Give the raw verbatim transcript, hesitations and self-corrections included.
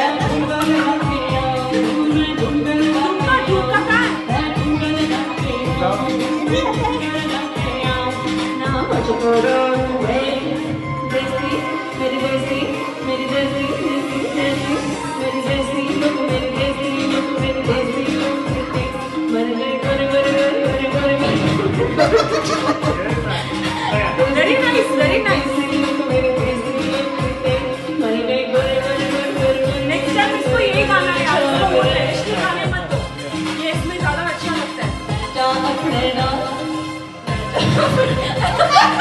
Very nice, very nice. Next time इसको यही गाना है यार, इसको बोलना है, इसके गाने मत दो, ये इसमें ज़्यादा अच्छा लगता है.